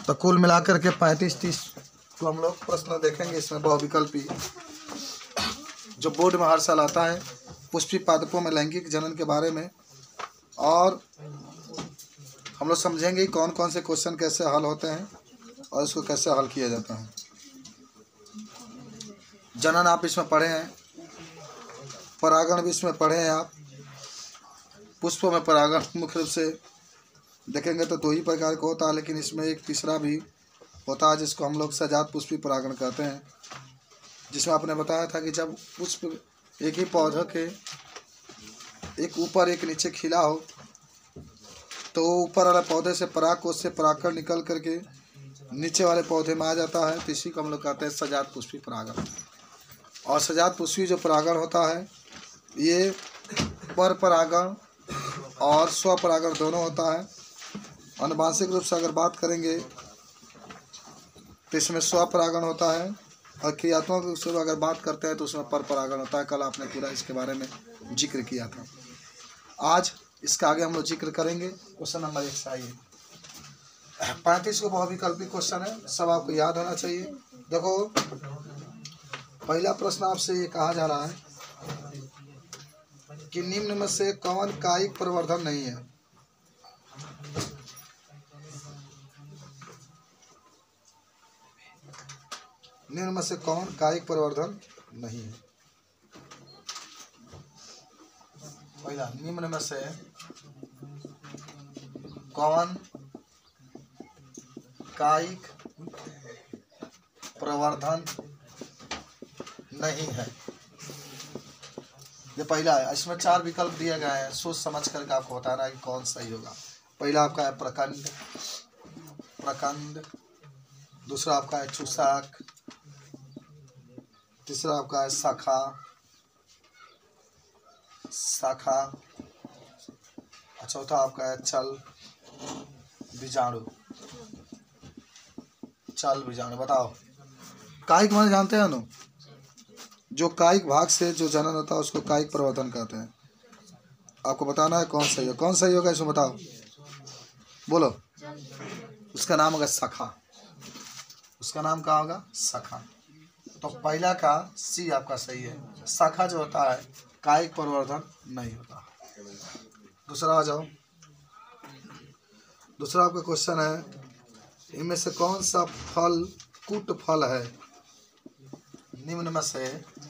तो कुल मिलाकर के 35-30 को हम लोग प्रश्न देखेंगे। इसमें बहुविकल्पी जो बोर्ड में हर साल आता है, पुष्पी पादपों में लैंगिक जनन के बारे में, और हम लोग समझेंगे कौन कौन से क्वेश्चन कैसे हल होते हैं और इसको कैसे हल किया जाता है। जनन आप इसमें पढ़े हैं, परागण भी इसमें पढ़े हैं आप। पुष्पों में परागण मुख्य रूप से देखेंगे तो 2 ही प्रकार का होता है, लेकिन इसमें एक तीसरा भी होता है जिसको हम लोग सजात पुष्पी परागण कहते हैं, जिसमें आपने बताया था कि जब पुष्प एक ही पौधे के एक ऊपर एक नीचे खिला हो तो ऊपर वाले पौधे से पराग कोश से परागकण निकल करके नीचे वाले पौधे में आ जाता है, तो इसी को हम लोग कहते हैं सजात पुष्पी परागण। और सजात पुष्पी जो परागण होता है ये पर परागण और स्वपरागण दोनों होता है। आनुवांशिक रूप से अगर बात करेंगे तो इसमें स्वपरागण होता है, और क्रियात्मक रूप से अगर बात करते हैं तो उसमें पर परागण होता है। कल आपने पूरा इसके बारे में जिक्र किया था। आज इसका आगे हम लोग जिक्र करेंगे। क्वेश्चन नंबर 1 से आइए। 35 को बहुविकल्पी क्वेश्चन है, सब आपको याद होना चाहिए। देखो पहला प्रश्न आपसे ये कहा जा रहा है कि निम्न में से कौन कायिक प्रवर्धन नहीं है। निम्न में से कौन कायिक प्रवर्धन नहीं है। पहला, निम्न में से कौन कायिक प्रवर्धन नहीं है। ये पहला है। इसमें 4 विकल्प दिए गए हैं, सोच समझ करके आपको बताना है कि कौन सही होगा। पहला आपका है प्रकंद, प्रकंद। दूसरा आपका है चूसक। तीसरा आपका है शाखा, शाखा। चौथा आपका है चल बीजाणु, चल बीजाणु। बताओ कायिक माने जानते हैं ना, जो कायिक भाग से जो जनन होता है उसको कायिक प्रवर्धन कहते हैं। आपको बताना है कौन सही है। कौन सही होगा इसमें बताओ, बोलो। उसका नाम होगा शाखा। उसका नाम क्या होगा? शाखा। तो पहला का सी आपका सही है। शाखा जो होता है कायिक प्रवर्धन नहीं होता। दूसरा आ जाओ। दूसरा आपका क्वेश्चन है, इनमें से कौन सा फल कुट फल है। निम्न में से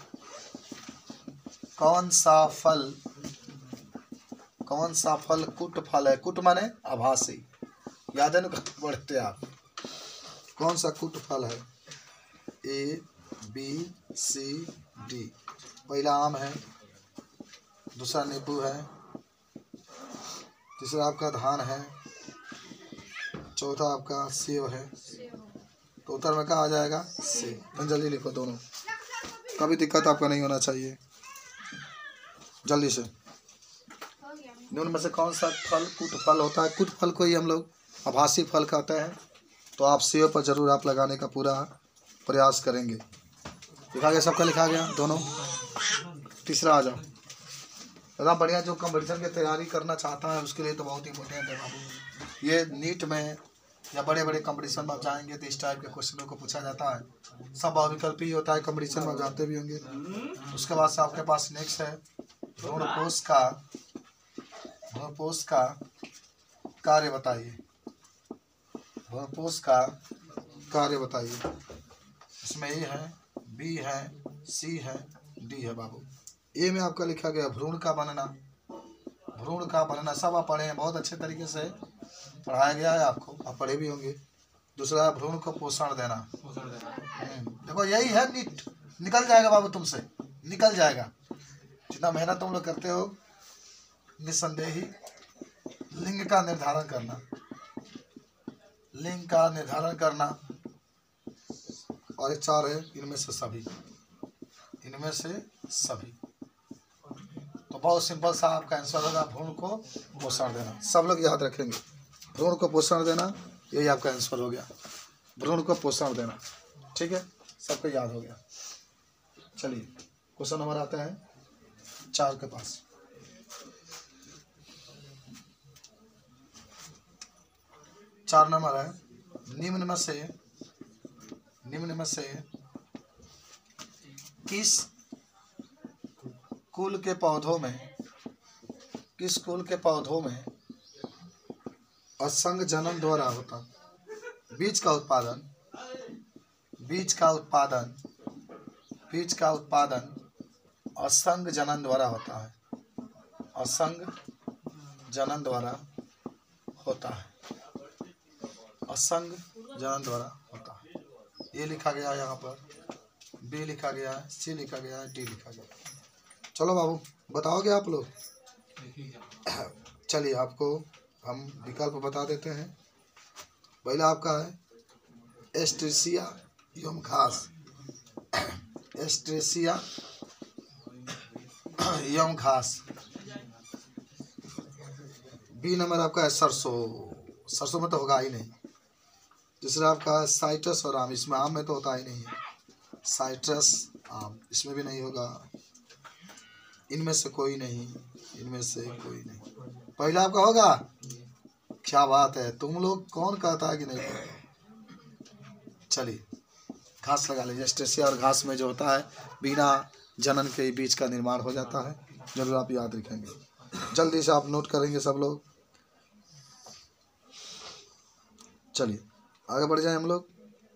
कौन सा फल कुट फल है। कुट माने आभासी, याद है ना, पढ़ते आप। कौन सा कुट फल है? A, B, C, D। पहला आम है, दूसरा नींबू है, तीसरा आपका धान है, चौथा आपका सेब है। तो उत्तर में क्या आ जाएगा? सेब। जल्दी लिखो दोनों, कभी दिक्कत आपका नहीं होना चाहिए। जल्दी से। निम्न में से कौन सा फल कुट फल होता है। कुट फल को ही हम लोग आभासी फल कहते हैं। तो आप सेब पर जरूर आप लगाने का पूरा प्रयास करेंगे। लिखा गया, सबका लिखा गया दोनों। तीसरा आ जाओ। एकदम बढ़िया। जो कंपटीशन की तैयारी करना चाहता है उसके लिए तो बहुत इंपॉर्टेंट है बाबू। ये नीट में या बड़े बड़े कंपटीशन में आप जाएंगे तो इस टाइप के क्वेश्चनों को पूछा जाता है। सब बहुविकल्पी होता है, कंपटीशन में आप जानते भी होंगे। उसके बाद से आपके पास नेक्स्ट है भ्रूणपोष का कार्य बताइए। भ्रूणपोष का कार्य बताइए। इसमें ए है, बी है, सी है, डी है बाबू। ए में आपका लिखा गया भ्रूण का बनना। भ्रूण का बनना सब आप पढ़े हैं, बहुत अच्छे तरीके से पढ़ाया गया है आपको, आप पढ़े भी होंगे। दूसरा भ्रूण को पोषण देना। देखो यही है नीट, निकल जाएगा बाबू तुमसे, निकल जाएगा। जितना मेहनत तुम लोग करते हो। निस्संदेही लिंग का निर्धारण करना, लिंग का निर्धारण करना। और एक 4 है, इनमें से सभी, इनमें से सभी। तो बहुत सिंपल सा आपका आंसर होगा भ्रूण को पोषण देना। सब लोग याद रखेंगे, भ्रूण को पोषण देना, यही आपका आंसर हो गया। भ्रूण को पोषण देना, ठीक है, सबको याद हो गया। चलिए क्वेश्चन नंबर आता है 4 के पास। चार नंबर है, निम्न में से किस कुल के पौधों में असंग जनन द्वारा होता, बीज का उत्पादन असंग जनन द्वारा होता है, असंग जनन द्वारा होता है, असंग जनन द्वारा होता है। ए लिखा गया है यहाँ पर, बी लिखा गया है, सी लिखा गया है, डी लिखा गया है। चलो बाबू बताओगे आप लोग? चलिए आपको हम विकल्प बता देते हैं। पहला आपका है एस्ट्रेसिया एवं घास, एस्ट्रेसिया एवं घास। बी नंबर आपका है सरसों में तो होगा ही नहीं। दूसरा आपका है साइट्रस और आम, इसमें आम में तो होता ही नहीं है, साइट्रस आम इसमें भी नहीं होगा। इनमें से कोई नहीं। पहला आपका होगा। क्या बात है, तुम लोग कौन कहता है कि नहीं? चलिए घास लगा लीजिए। एस्ट्रेसिया और घास में जो होता है बिना जनन के बीज का निर्माण हो जाता है। जरूर आप याद रखेंगे, जल्दी से आप नोट करेंगे सब लोग। चलिए आगे बढ़ जाए हम लोग।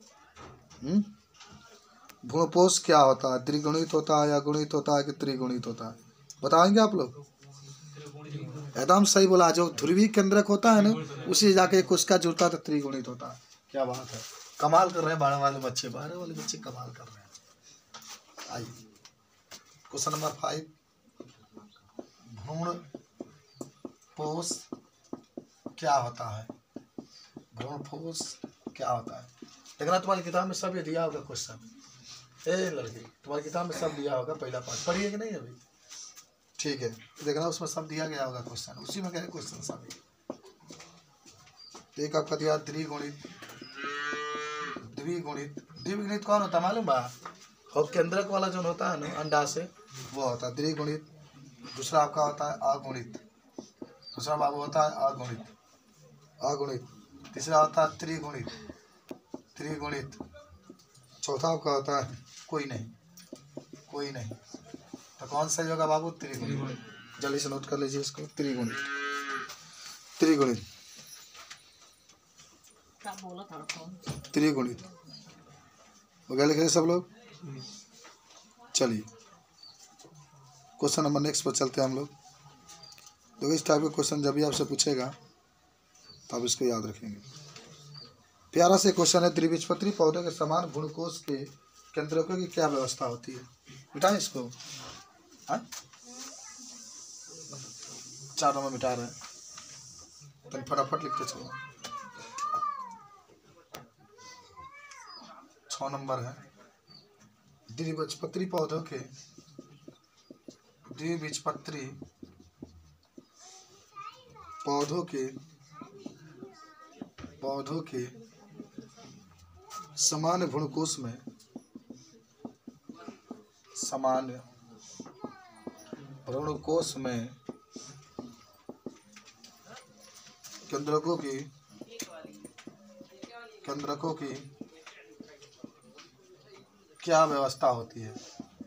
भ्रूणपोष क्या होता है? द्विगुणित होता है या गुणित होता है कि त्रिगुणित होता है? बताएंगे आप लोग? एकदम सही बोला। जो ध्रुवी केंद्रक होता है ना, उसी जाके कोशिका जुड़ता है तो त्रिगुणित होता है। क्या बात है, कमाल कर रहे हैं 12 वाले बच्चे कमाल कर रहे हैं। आइए क्वेश्चन नंबर 5, भ्रूणपोष क्या होता है? भ्रूणपोष क्या होता है? देखना तुम्हारी किताब में सब ये दिया होगा क्वेश्चन। ए लड़की, तुम्हारी किताब में सब दिया होगा, पहला पार्ट पढ़िए कि नहीं अभी? ठीक है, देखना उसमें सब दिया गया होगा क्वेश्चन, उसी में कह रहे क्वेश्चन सब। एक आपका दिया द्विगुणित कौन होता मालूम बा? और केंद्रक वाला जो होता है ना अंडा से, वो होता है द्विगुणित। दूसरा आपका होता है अगुणित, दूसरा बाबू होता है अगुणित। तीसरा होता है त्रिगुणित। चौथा आपका होता है कोई नहीं। तो कौन सा होगा बाबू? त्रिगुणित। जल्दी से नोट कर लीजिए इसको, त्रिगुणित। हो गया लिख रहे सब लोग? चलिए क्वेश्चन नंबर नेक्स्ट पर चलते हैं हम लोग। देखो इस टाइप का क्वेश्चन जब भी आपसे पूछेगा तो आप इसको याद रखेंगे। प्यारा से क्वेश्चन है, द्विबीजपत्री पौधे के समान भ्रूणकोश के केंद्रकों की क्या व्यवस्था होती है? मिटाएं इसको। हाँ 4 नंबर मिटा रहे हैं, तो फटाफट लिखते चलो। 6 नंबर है, द्विबीजपत्री पौधों के सामान्य भ्रूणकोश में केंद्रकों की क्या व्यवस्था होती है?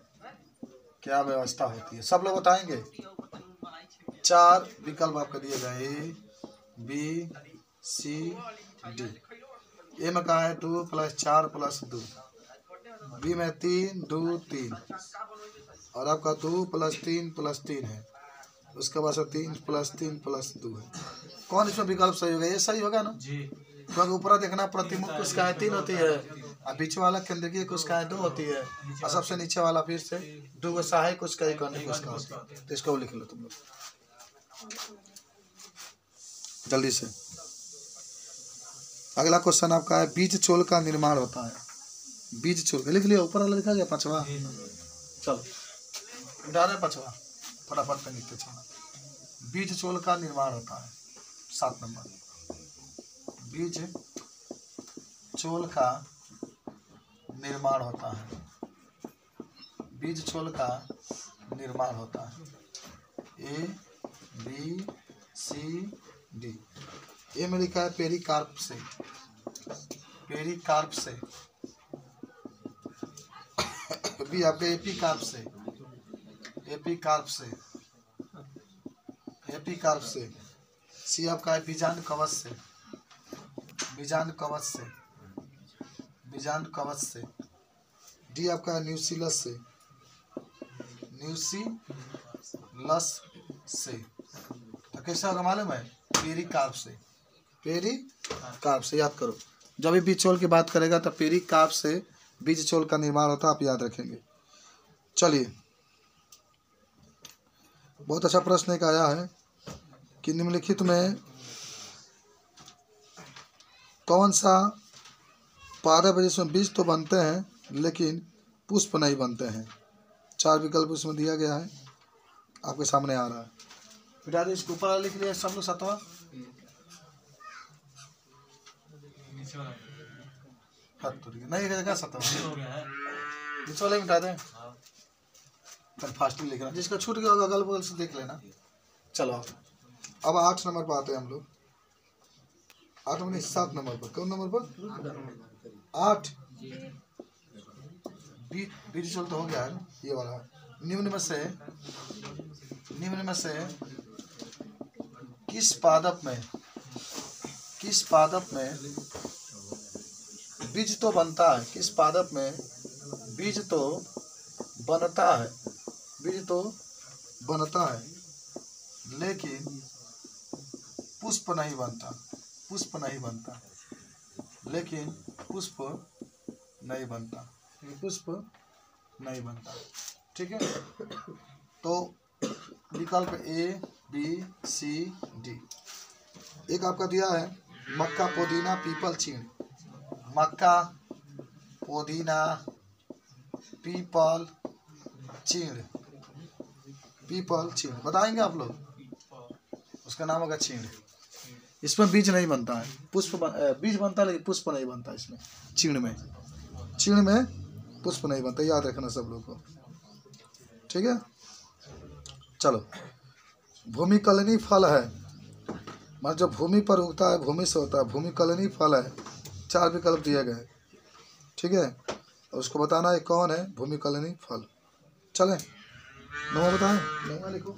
सब लोग बताएंगे। 4 विकल्प आपको दिए गए, ए बी सी डी। ए में कहा है 2 + 4 + 2, बी में 3 2 3, और आपका 2 + 3 + 3 है, उसके बाद 3 + 3 + 2 है। कौन इसमें विकल्प सही होगा? ये सही होगा ना जी, क्योंकि ऊपर देखना प्रतिमुख कोशिकाएं 3 होती है, और बीच वाला केंद्रीय कोशिकाएं 2 होती है, और सबसे नीचे वाला फिर से 2 सहायक कोशिकाएं होती है। तो इसको लिख लो तुम लोग जल्दी से। अगला क्वेश्चन आपका है, बीज चोल का निर्माण होता है। बीज चोल लिख लिया, ऊपर वाला लिखा गया 5वां। चलो मिटा रहे 5वां, फटाफट पे लिखते चलो। बीज चोल का निर्माण होता है। 7 नंबर, बीज चोल का निर्माण होता है। बीज चोल का निर्माण होता है। A B C D. ए में लिखा है पेरिकार्प से, पेरिकार्प से। बी आपका एपिकार्प से, एपिकार्प से, एपिकार्प से। सी आपका है बीजांड कवच से, बीजांड कवच से, बीजांड कवच से। डी आपका है न्यूसिलस से, न्यूसिलस से। तो कैसे होगा मालूम है? पेरिकार्प से, पेरिकार्प से। याद करो, जब भी बीज चोल की बात करेगा तो पेरिकार्प से बीज चोल का निर्माण होता है, आप याद रखेंगे। चलिए, बहुत अच्छा प्रश्न एक आया है कि निम्नलिखित में कौन सा पादप है जिसमें बीज तो बनते हैं लेकिन पुष्प नहीं बनते हैं? 4 विकल्प उसमें दिया गया है, आपके सामने आ रहा है। बेटा इसके ऊपर लिख लिया सब लोग सतवा। नहीं क्या सतवा नीचे वाले मिटा दें, फास्ट में लिखना। जिसका छूट गया होगा अगल बगल से देख लेना। चलो अब 8 नंबर पर आते हैं हम लोग। 8 में 7 नंबर पर, कौन नंबर पर? 8। बीज चल तो हो गया है ना, ये वाला। निम्न में से किस पादप में बीज तो बनता है? किस पादप में बीज तो बनता है, बीज तो बनता है लेकिन पुष्प नहीं बनता, पुष्प नहीं बनता, लेकिन पुष्प नहीं बनता, पुष्प नहीं बनता। ठीक है, तो विकल्प ए बी सी डी। एक आपका दिया है मक्का, पुदीना, पीपल, चीड़। मक्का, पुदीना, पीपल, चीड़, पीपल, चीड़ बताएंगे आप लोग? उसका नाम होगा चीड़। इसमें बीज नहीं बनता है, पुष्प बीज बनता है लेकिन पुष्प नहीं बनता इसमें। चीड़ में पुष्प नहीं बनता, याद रखना सब लोग को। ठीक है, चलो। भूमिकलनी फल है, मतलब जो भूमि पर उगता है, भूमि से होता है, भूमिकलनी फल है। 4 विकल्प दिए गए। ठीक है, और उसको बताना है कौन है भूमिकलनी फल। चलें, नंबर बताएं, नंबर लिखो।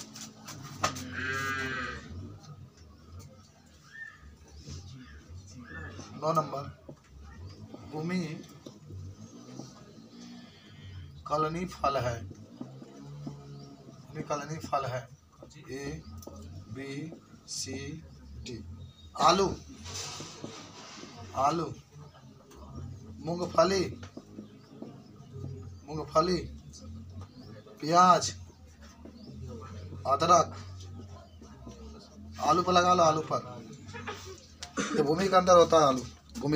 9 नंबर भूमि कलनी फल है, भूमि कलनी फल है। A B C D. आलू, आलू, मूंगफली, मूंगफली, प्याज, अदरक। आलू पर लगा लो, आलू पर। ये भूमि के अंदर होता है आलू, भूमि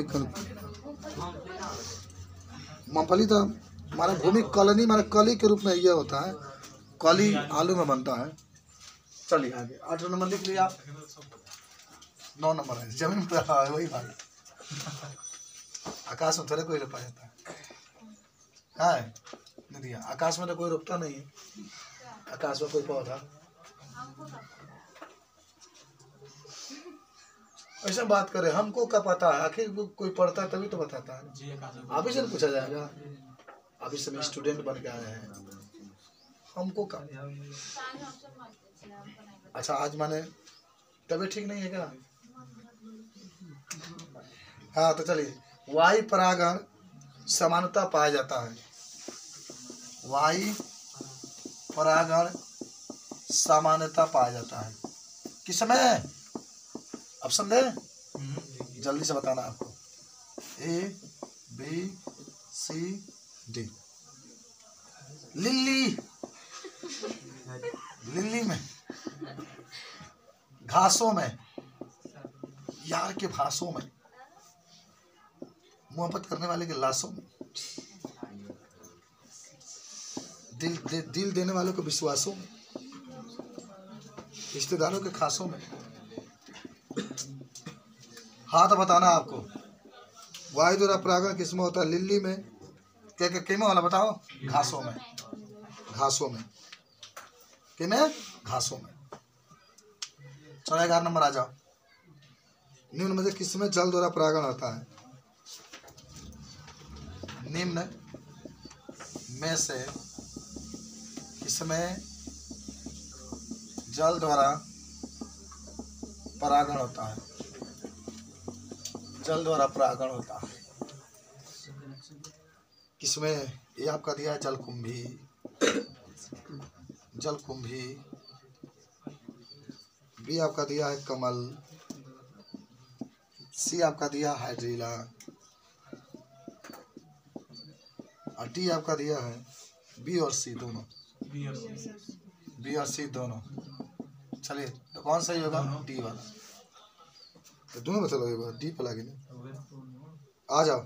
मूंगफली तो हमारा भूमि कॉलोनी, हमारा कली के रूप में ये होता है, कली आलू में बनता है। चलिए आगे, 8 नंबर लिख लिया। 9 नंबर है जमीन पर, वही बात। आकाश में थोड़े कोई रोपा जाता है नहीं दिया, आकाश में तो कोई रोपता नहीं है, आकाश में कोई पौधा। ऐसा बात करें, हमको क्या पता है? आखिर कोई पढ़ता है तभी तो बताता है। अभी से पूछा जाएगा, अभी से स्टूडेंट बन के आए हैं, हमको क्या? अच्छा, आज माने तभी ठीक नहीं है क्या? हाँ, तो चलिए। वायु परागण समानता पाया जाता है, वायु परागण सामान्यता पाया जाता है किस समय? अब समझे? जल्दी से बताना आपको। A B C D. लिली, लिली में, घासों में, यार के घासों में, मोहब्बत करने वाले के लाशों में, दिल देने वालों के विश्वासों में, रिश्तेदारों के खासों में। हाँ, तो बताना आपको वायु द्वारा परागण किसमें होता है? लिली में, क्या क्या किसमें वाला बताओ? घासों में, घासों में, किसमें? घासों में। चलो 11 नंबर आ जाओ। निम्न में से किसमें जल द्वारा परागण होता है? निम्न में से किसमें जल द्वारा परागण होता है? जल द्वारा परागण होता है किसमें? ये आपका दिया है जलकुंभी, जलकुंभी। बी आपका दिया है कमल। सी आपका दिया है हाइड्रीला। और डी आपका दिया है बी और सी दोनों। बी और सी दोनों। चलिए तो कौन सही होगा? डी वाला। तो दोनों बता लगेगा, डी पे लगे ना। आ जाओ,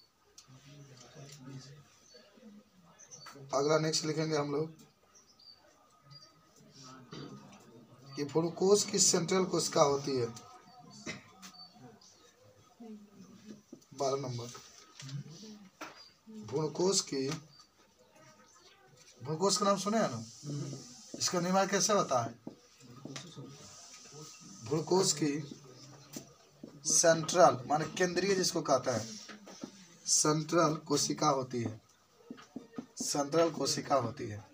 अगला नेक्स्ट लिखेंगे हम लोग कि भ्रूणकोश की सेंट्रल कोशिका होती है। 12 नंबर। भ्रूणकोश का नाम सुने हैं ना? इसका निर्माण कैसे होता है? भ्रूणकोश की सेंट्रल माने केंद्रीय जिसको कहता है, सेंट्रल कोशिका होती है। सेंट्रल कोशिका होती है।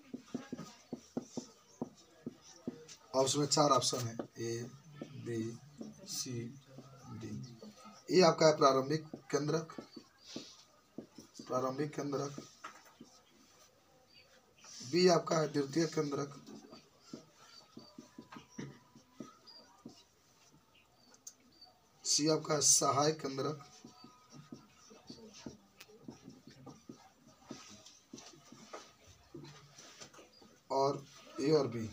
और उसमें 4 ऑप्शन है, ए बी सी डी। ए आपका है प्रारंभिक केंद्रक। प्रारंभिक केंद्रक। बी आपका है द्वितीय केंद्रक। सी आपका है सहायक केंद्रक। और ए और बी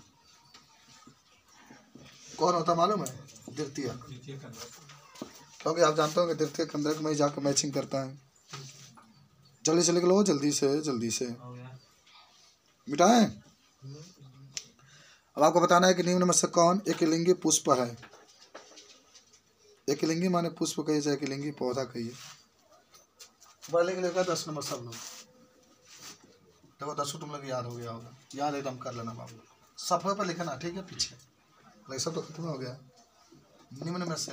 कौन होता मालूम है? द्वितीय। क्योंकि आप जानते हो कि द्वितीय केंद्रक में जाकर मैचिंग करता है। जल्दी से लिख लो, जल्दी से मिटाएं। अब आपको बताना है कि निम्न में से कौन एकलिंगी पुष्प है? एकलिंगी माने पुष्प कहिए चाहे एकलिंगी पौधा कहिए। लिख लेगा 10 नंबर सब लोग। देखो 10 तुम लोग याद हो गया होगा, याद एकदम कर लेना बाबू। सफे पर लिखना, ठीक है? पीछे लेकिन सब तो खत्म हो गया। निम्न में से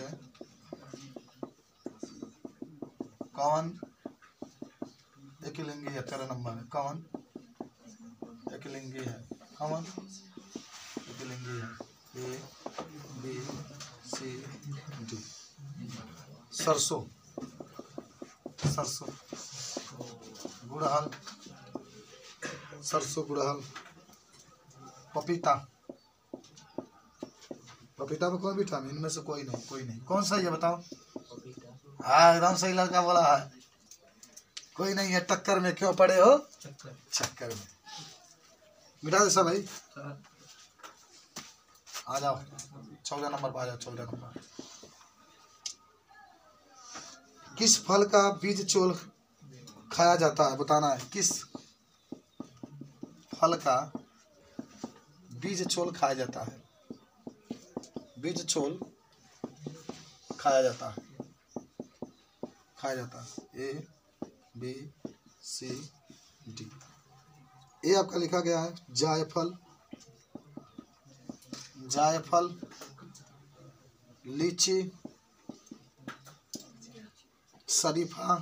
कौन एकलिंगी है? 13 नंबर में कौन एकलिंगी है? कौन एकलिंगी है? A B C D. सरसों, सरसों, गुड़हल, सरसों गुड़हल। पपीता, पपीता में कोई विटामिन इनमें से कोई नहीं। कौन सा है बताओ? हाँ एकदम सही लड़का बोला है। कोई नहीं है। टक्कर में क्यों पड़े हो? चक्कर में। मिटा दे सब भाई। आ जाओ 14 नंबर पर आ जाओ। 14 नंबर। किस फल का बीज चोल खाया जाता है? बताना है किस फल का बीज चोल खाया जाता है? बीज चोल खाया जाता है। A B C D. ए आपका लिखा गया है जायफल, जायफल, लीची, शरीफा,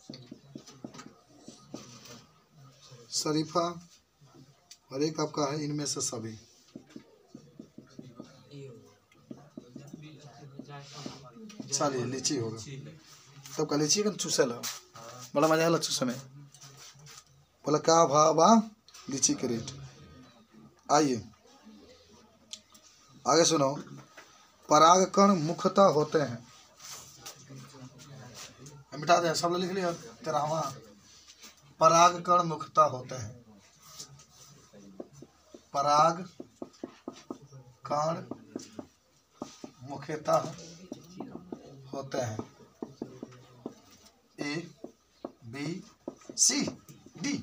शरीफा। और एक आपका है इनमें से सभी। चलिए लीची होगा। तब का लीची का चूसे लो, बड़ा मजा है चूसे में। बोला क्या भाव बा लीची के रेट? आइए आगे सुनो। परागकण मुख्यतः होते हैं। मिटा दे सब लिख लिया। 13वां। परागकण मुख्यतः होते हैं। परागकण मुख्यतः होते हैं। A B C D.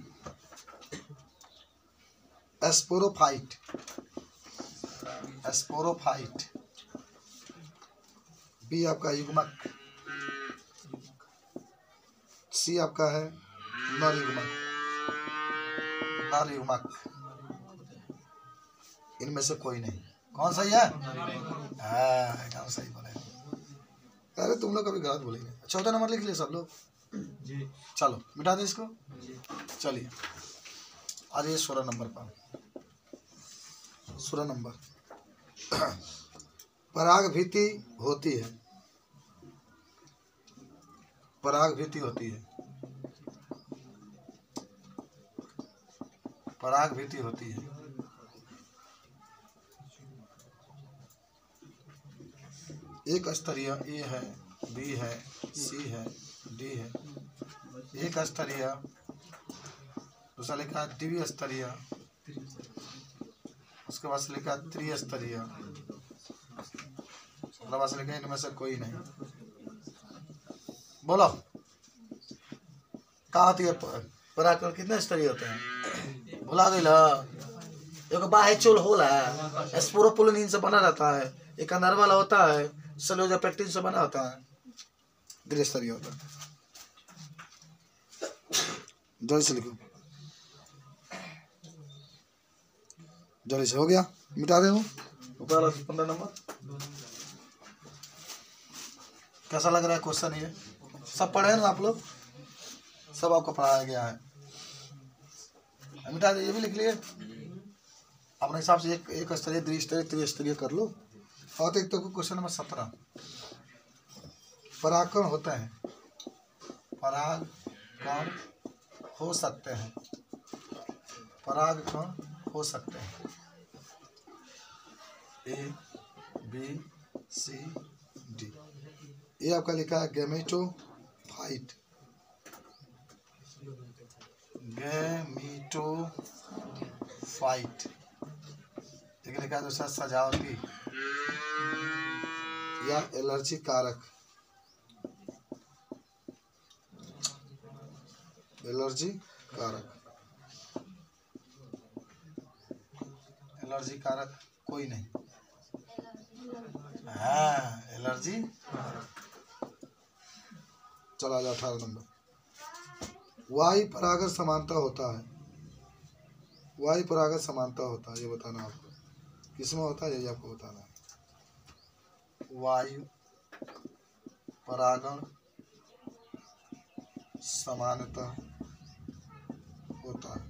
Sporophyte, sporophyte. B आपका युग्मक। सी आपका है नर युग्मक, नर युग्मक। इनमें से कोई नहीं। कौन सही है? हाँ एकदम सही बोले। अरे तुम लोग कभी गलत बोलेंगे। 14 नंबर लिख लिए सब लोग। जी। चलो मिटा दे इसको। चलिए आ जाइए 16 नंबर पर। 16 नंबर पराग भीति होती है। पराग भीति होती है। पराग भीति होती है। एक स्तरीय ए है, बी है, सी है, डी है। एक स्तरीय, दूसरा लिखा है द्विस्तरीय, उसके बाद से लिखा है त्रिस्तरीय, उसके बाद से लिखा है इनमें से कोई नहीं। बोलो कहा होती है पराग कितने स्तरीय होते हैं? भुला गई एक बाह्य चोल होला, स्पोरोपोलिन से बना रहता है, एक अंदर वाला होता है सेलुलोज पेक्टिन से बना होता है, द्विस्तरीय होता है। जल्दी से लिखो, जल्दी से हो गया, मिटा दे। 15 नंबर कैसा लग रहा है क्वेश्चन? ये सब पढ़े ना आप लोग? सब आपको पढ़ाया गया है, मिटा दे। ये भी लिख लिए अपने हिसाब से। एक स्तरीय, द्विस्तरीय, त्रिस्तरीय कर लो। और एक तो क्वेश्चन नंबर 17, परागकण होते हैं। परागकण हो सकते हैं। परागकण हो सकते हैं। A B C D. ये आपका लिखा है गैमेटोफाइट। गैमेटोफाइट एक लिखा है दूसरा सजावटी या एलर्जी कारक। एलर्जी कारक, एलर्जी कारक कोई नहीं। हाँ एलर्जी। चला जाओ 18 नंबर। वायु परागण समानता होता है। वायु परागण समानता होता है, ये बताना आपको किसमें होता है, यही आपको बताना है। वायु परागण समानता होता है।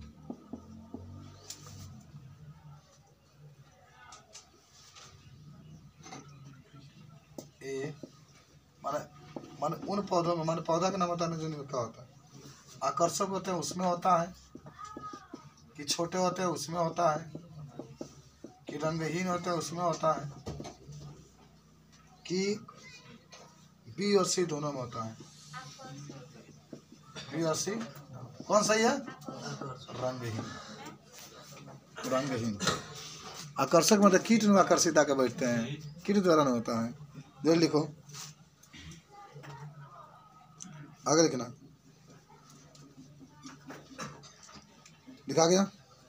ए माने उन पौधों में, माने पौधा का नाम बताने जो नहीं क्या होता है। आकर्षक होते हैं उसमें होता है, कि छोटे होते हैं उसमें होता है, कि रंगहीन होते हैं उसमें होता है, कि बी और सी दोनों में होता है। बी और सी कौन सही है? रंगहीन। रंगहीन आकर्षक मतलब कीट में आकर्षित आकर बैठते हैं, कीट द्वारा नहीं होता है। जल्दी लिखो, आगे लिखना। लिखा गया?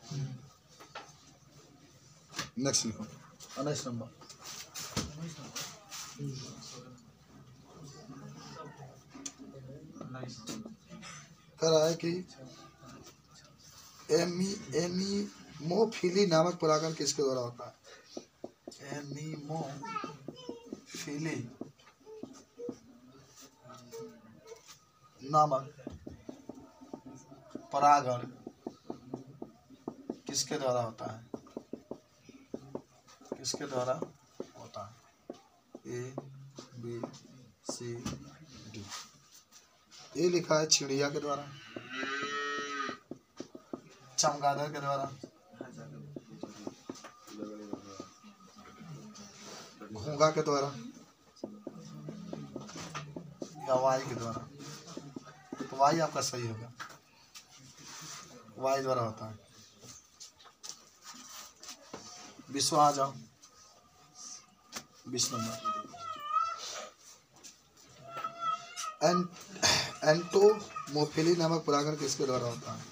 नेक्स्ट लिखो, नेक्स्ट नंबर। कह रहा है कि एनीमोफिली नामक परागण किसके द्वारा होता है? एनीमोफिली नामक परागण किसके द्वारा होता है? किसके द्वारा होता है? A B C D. ए लिखा है चिड़िया के द्वारा, चमगादड़ के द्वारा, घोंघा के द्वारा या वायु के द्वारा। तो वायु आपका सही होगा, वायु द्वारा होता है। विश्व आ जाओ, 20 नंबर। एंटोमोफिली नामक परागण किसके द्वारा होता है?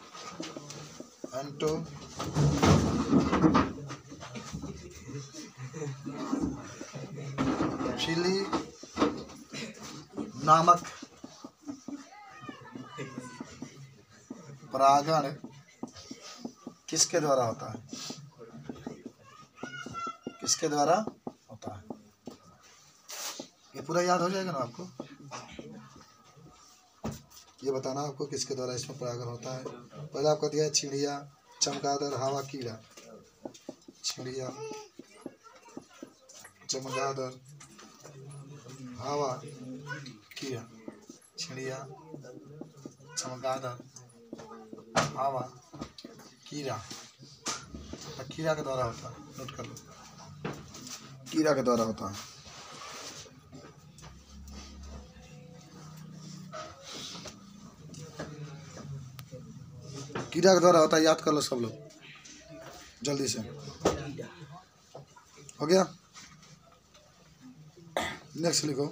एंटोफिली नामक परागण किसके द्वारा होता है? किसके द्वारा होता है? ये पूरा याद हो जाएगा ना आपको? ये बताना आपको किसके द्वारा इसमें परागण होता है। पहले आपका दिया है चिड़िया, चमगादड़, हवा, कीड़ा। चिड़िया, चमगादड़, हवा, कीड़ा। चिड़िया, चमगादड़, हवा, कीड़ा। तो कीड़ा के द्वारा होता है, नोट कर लो, कीड़ा के द्वारा होता है। कीड़ा के द्वारा होता है, याद कर लो सब लोग जल्दी से। हो गया? नेक्स्ट लिखो,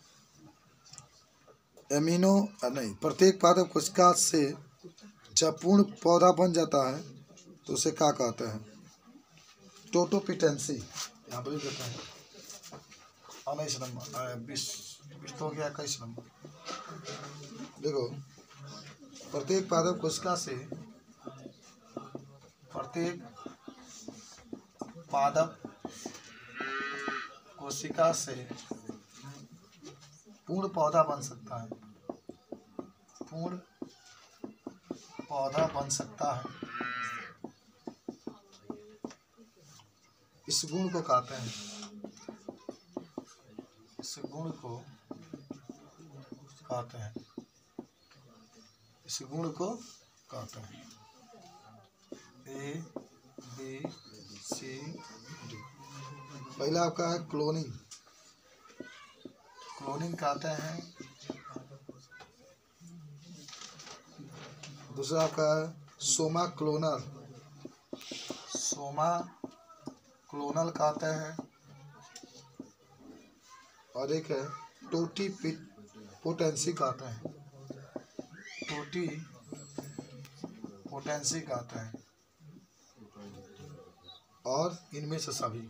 एमिनो नहीं, प्रत्येक पादप कोशिका से जब पूर्ण पौधा बन जाता है तो उसे क्या कहते हैं? टोटोपिटेंसी। यहाँ पर भी कहते हैं 19 नंबर 20 तो हो गया 21 नंबर। देखो, प्रत्येक पादप कोशिका से, प्रत्येक पादप कोशिका से पूर्ण पौधा बन सकता है, पूर्ण पौधा बन सकता है। इस गुण को कहते हैं, इस गुण को कहते हैं, इस गुण को कहते हैं। A B C D. पहला आपका है क्लोनिंग, क्लोनिंग कहते हैं। दूसरा आपका है सोमा क्लोनल, सोमा क्लोनल कहते हैं। और एक है टोटी पोटेंसी कहते हैं, टोटी पोटेंसी कहते हैं। और इनमें से सभी,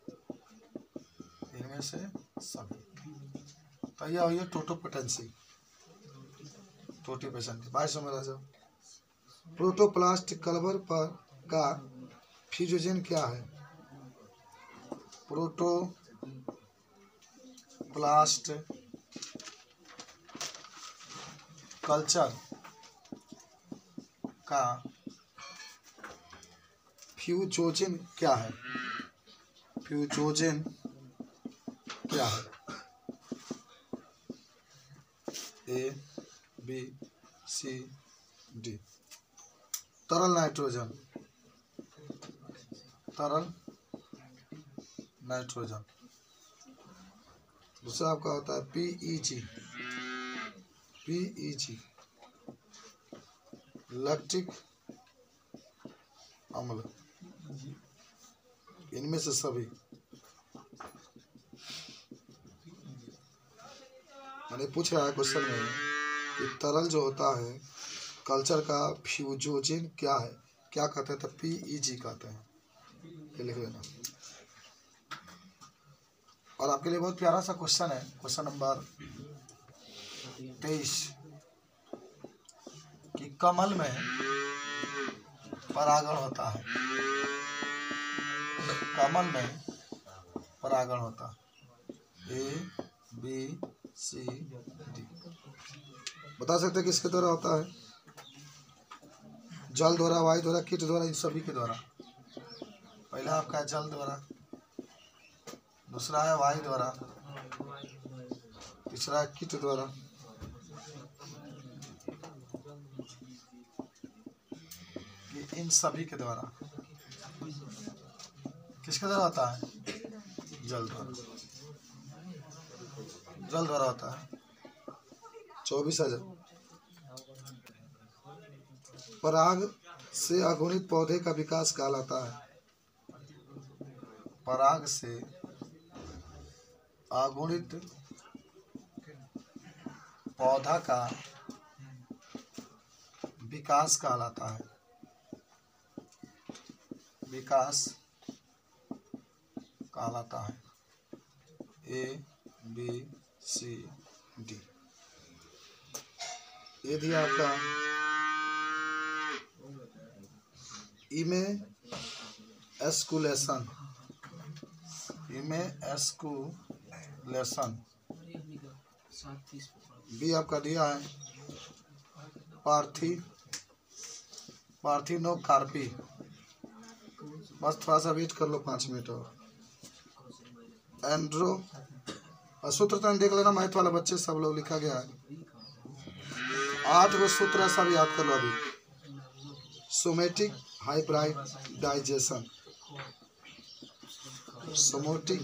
इनमें से सभी। तो यह हुई टोटोपोटेंसी, टोटीपोटेंसी। 22 में रह जाओ। प्रोटोप्लास्ट कल्वर पर का फ्यूजन क्या है? प्रोटोप्लास्ट कल्चर का फ्यूजन क्या है? फ्यूजन क्या है? A B C D. तरल नाइट्रोजन, तरल नाइट्रोजन। दूसरा आपका होता है पीईजी, पीईजी लैक्टिक अम्ल। इनमें से सभी, मैंने पूछ रहा है क्वेश्चन में कि तरल जो होता है कल्चर का फ्यूजोजिन क्या है, क्या कहते हैं? तो पीईजी कहते हैं। ये लिख लेना। और आपके लिए बहुत प्यारा सा क्वेश्चन है, क्वेश्चन नंबर 23 कि कमल में परागण होता है, कमल में परागण होता है। A B C D. बता सकते हैं किसके द्वारा होता है? जल द्वारा, वायु द्वारा, कीट द्वारा, इन सभी के द्वारा। पहला आपका है जल द्वारा, दूसरा है वायु द्वारा, तीसरा है कीट द्वारा, इन सभी के द्वारा। किसके द्वारा होता है? जल द्वारा, जल द्वारा होता है। 24,000। पराग से अगुणित पौधे का विकास कहलाता है। पराग से अगुणित पौधा का विकास कहलाता है, विकास कहलाता है। A B C D. ये दिया आपका इमेस्कुलेशन, इमेस्कुलेशन। बी आपका दिया है पार्थिनो कार्पी। बस थोड़ा सा वेट कर लो 5 मिनट और। एंड्रो सूत्र तो देख लेना, मैथ वाला बच्चे सब लोग लिखा गया है। 8 गो सूत्र सब याद कर लो अभी। सोमेटिक हाइब्रिडाइजेशन, सोमेटिक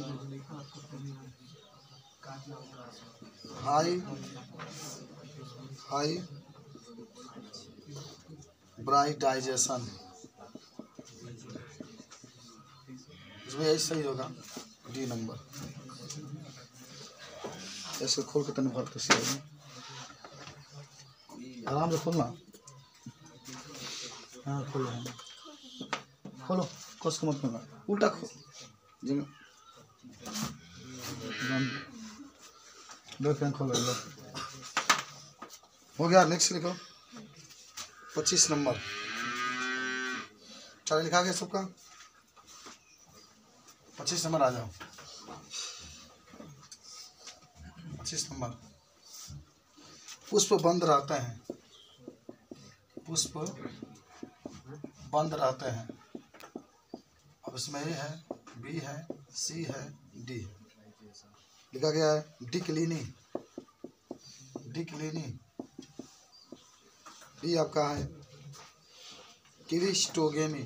हाइब्रिडाइजेशन, इसमें यही सही होगा, डी नंबर। ऐसे खोल के तने भर के आराम से खोलना। हाँ खोलो, खोलो, कस मत खोलना, उल्टा खोल। दो फैन खोलो। हो गया, नेक्स्ट लिखो। 25 नंबर। चलो लिखा गया सबका। 25 नंबर आ जाओ। 25 नंबर। पुष्प बंद रहते हैं, पुष्प बंद रहते हैं। अब इसमें ए है, बी है, सी है, डी लिखा गया है। डिक्लिनी, डिक्लिनी। डी आपका है क्लिस्टोगेमी,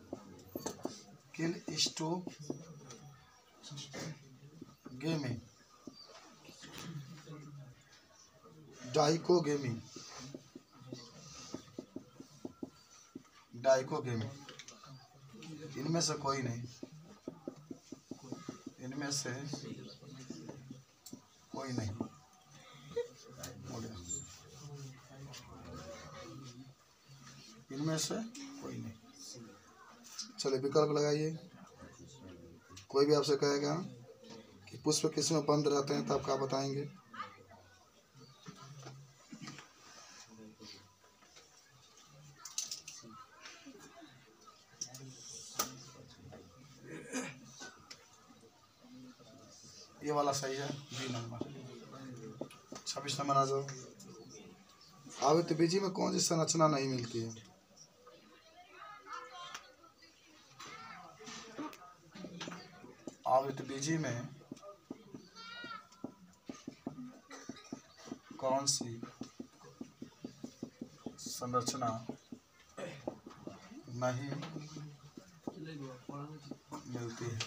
क्लिस्टोगेमी। Dichogamy, dichogamy. इनमें से कोई नहीं, इनमें से कोई नहीं। इनमें से कोई नहीं। चलिए विकल्प लगाइए। कोई भी आपसे कहेगा कि पुष्प किस में बंद रहते हैं तो आप क्या बताएंगे? ये वाला सही है, बी नंबर। 26 नंबर आ जाओ। आवृतबीजी में कौन सी संरचना नहीं मिलती है? आवृतबीजी में कौन सी संरचना नहीं मिलती है?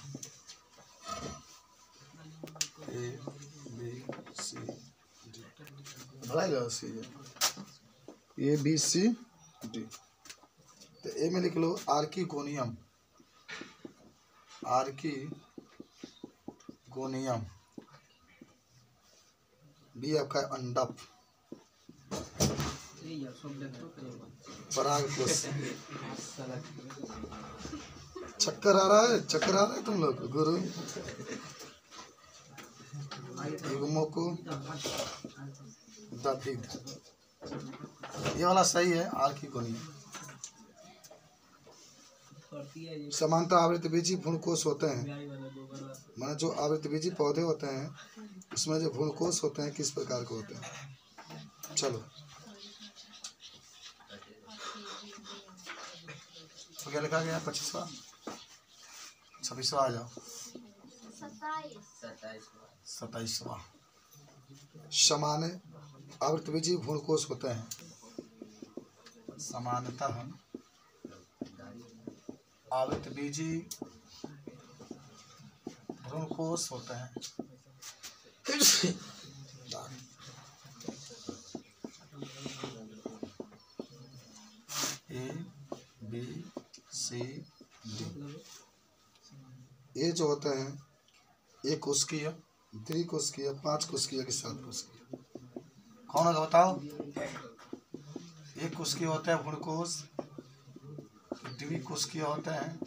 A B C D. भलाएगा C, A B C D. तो ए में लिख लो आर्किगोनियम, आर्किगोनियम। बी आपका अंडप, परागकोश। चक्कर आ रहा है, चक्कर आ रहा है तुम लोग गुरु। युग्मको दभिद, ये वाला सही है, आर्किगोनियम। समानता आवृतबीजी भ्रूणकोश होते हैं, माने जो आवृतबीजी पौधे होते हैं उसमें जो भ्रूणकोश होते हैं किस प्रकार के होते हैं? चलो तो क्या लिखा गया? 25वां। 26वां आ जाओ। 27वां। समान आवृतबीजी भ्रूणकोश होते हैं, समानतः आवृतबीजी भ्रूणकोश होते हैं। A B C D. ये जो होते हैं एक कोशिकीय, द्विकोशिकीय, 5 कोशिकीय के 7 कोशिकीय। कौन होगा बताओ? एक कोशिकीय होता है भ्रूणकोश, द्विकोशिकीय होते हैं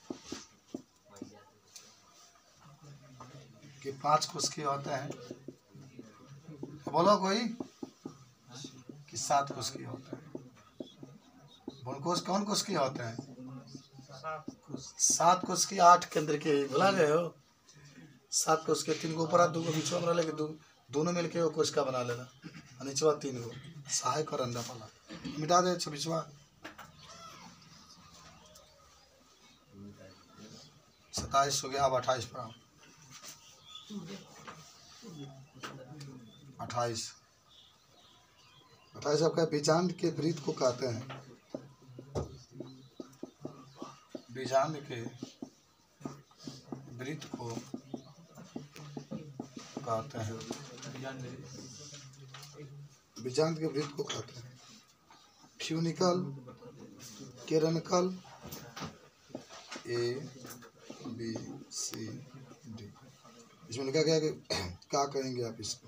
कि 5 कोशिकीय होते हैं। तो बोलो कोई कि 7 कोशिकीय होते हैं। भ्रूणकोश कौन कोशिकीय होते हैं? 7 कोशिकीय। 8 केंद्र के भुला गए हो? 7 कोशिकीय, 3 को ऊपर 2 को बीच में लेके दोनों मिलके वो कोशिका बना लेना, नीचे 3 को सहायक और अंडा वाला। मिटा दे 26वां 27 हो गया। अब 28 पर 28 आपका बीजांड के वृत्त को कहते हैं। बीजांड के वृत्त को कहते हैं। बीजांड के वृत्त को कहते हैं। Funicle, caruncle, A B C D। इसमें लिखा गया कि क्या कहेंगे आप इसको?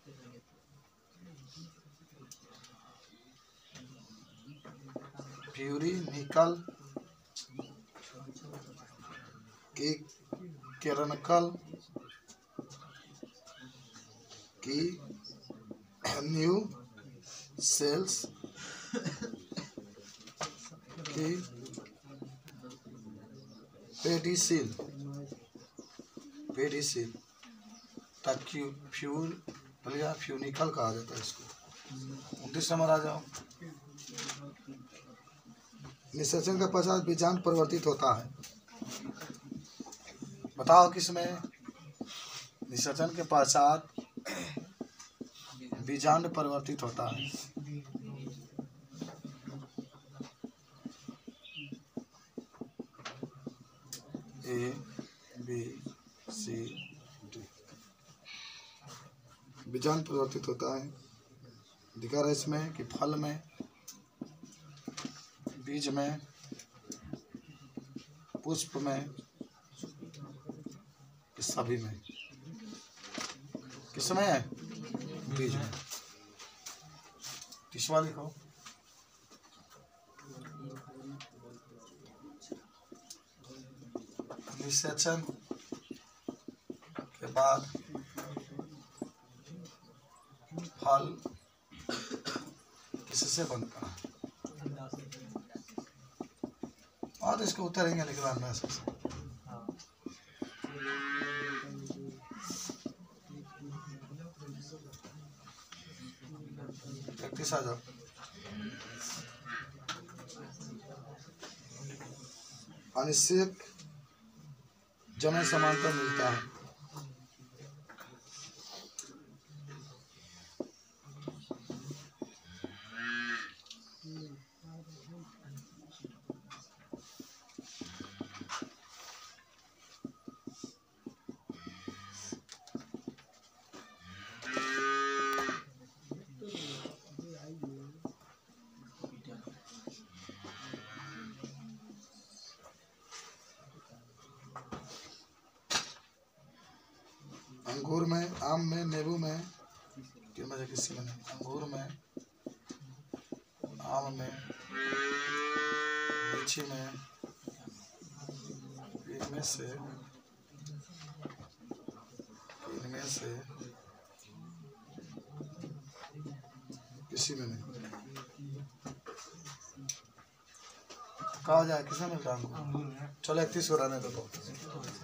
फ्यूरिनिकल, की केरनकल, की न्यू सेल्स, की पेडिसिल, तक फ्यूनिकल कहा जाता है इसको। 29 नंबर आ जाओ। निषेचन का पश्चात बीजांड परिवर्तित होता है। बताओ किसमें? निषेचन के पश्चात बीजांड परिवर्तित होता है। A B C D। बीजांड परिवर्तित होता है। दिखा रहा है इसमें कि फल में, बीज में, पुष्प में, सभी में। किसमें है? बीज में। 30वां लिखो। निषेचन के बाद फल किससे बनता है? और इसको उतरेंगे निकलान में से। आ जाओ। अनिश्चित जन समांतर मिलता है। अंगूर में, आम में, नींबू में, किसी में नहीं। अंगूर में, आम में, लीची में, इनमें से किसी में नहीं। कहा जाए किसमें मिलता है? चलो 31 को रहने दो।